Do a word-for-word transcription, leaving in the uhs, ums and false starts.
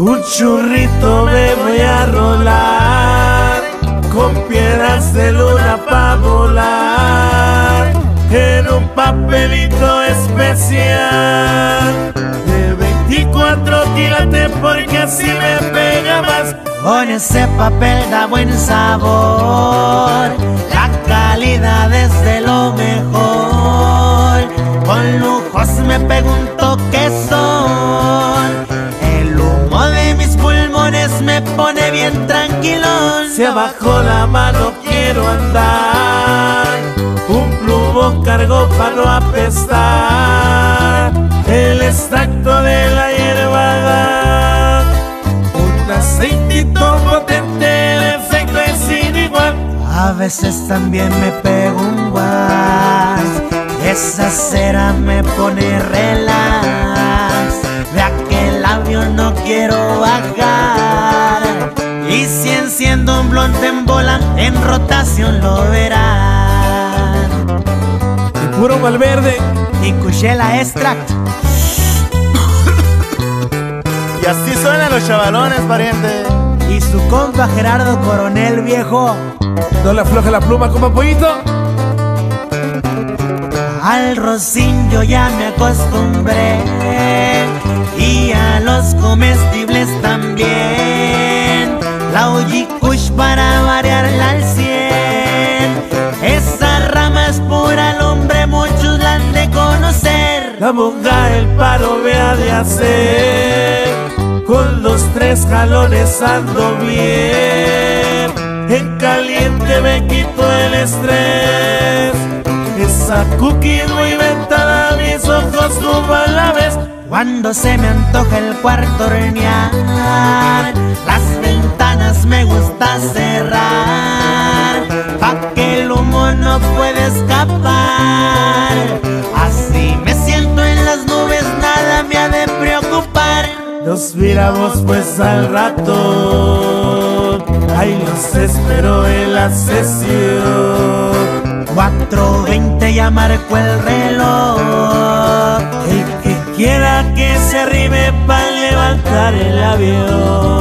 Un churrito me voy a rolar, con piedras de luna pa' volar, en un papelito especial de veinticuatro quilates, porque así me pega más. Con ese papel da buen sabor, la calidad es de lo mejor. Con lujos me pregunto qué son, el humo de mis pulmones me pone bien tranquilo. Si abajo la mano quiero andar, un plumo cargo para no apestar, el extracto de la hierba, un aceitito potente, el efecto es sin igual. A veces también me pego un guas, esa cera me pone relax, de aquel avión no quiero bajar, y si enciendo un blunt en bola, en rotación lo verán. Y puro Valverde Y Kushela Extract. Y así suenan los chavalones, pariente. Y su compa Gerardo Coronel, viejo. no le afloje la pluma, como pollito. Al rocín yo ya me acostumbré, y a los comestibles también. La Oji Kush para variarla al cien. Esa rama es pura, al hombre muchos la han de conocer. La monga el paro me ha de hacer, con los tres jalones ando bien. En caliente me quito el estrés, esa cookie muy ventada, mis ojos como a la vez. Cuando se me antoja el cuarto hornear, las ventanas me gusta cerrar, pa' que el humo no puede escapar. Así me siento en las nubes, nada me ha de preocupar. Nos miramos pues al rato, ahí los espero en la sesión. Cuatro veinte ya marcó el reloj, El que quiera que se arrime pa' levantar el avión.